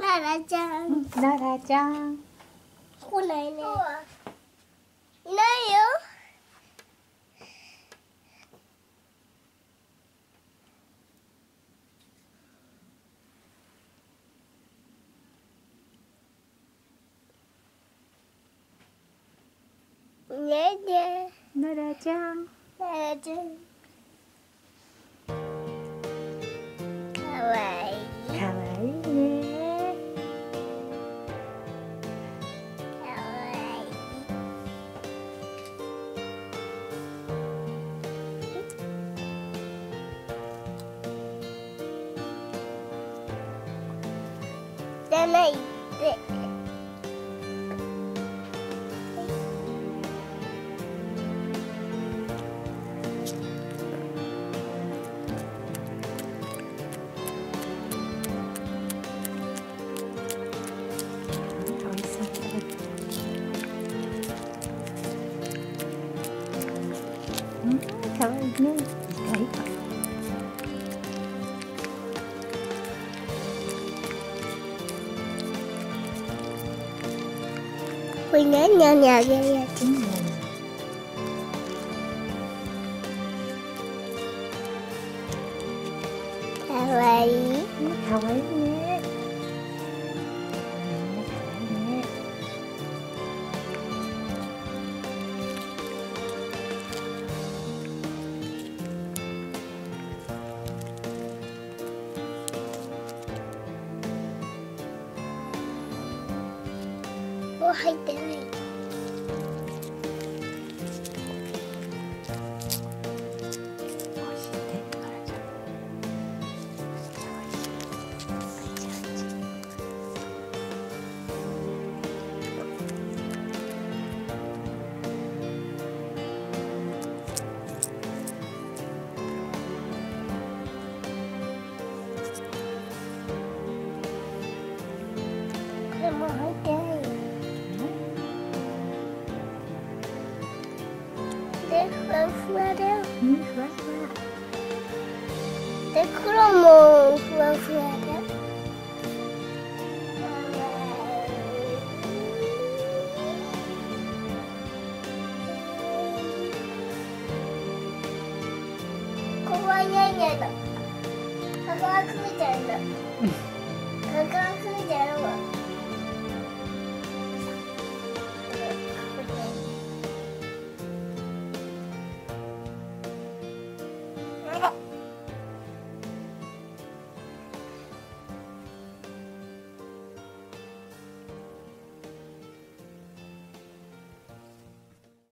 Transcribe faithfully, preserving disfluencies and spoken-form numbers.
ララちゃん。 ララちゃん。 来ないね。いないよ。ねえねえ。 ララちゃん。 ララちゃん。かわいい。 かわいいね。 かわいい。じゃないって。 うん、かわいいね。いいかいいか。 これ何にあげるやつ？ うん、 かわいい。 かわいいね。 もう入ってない。これもう入ってないよ。で、ふわふわだよ。 うん、ふわふわ。 で、黒もふわふわだよ。ここはニャンニャンだ。ここはクーちゃんだ。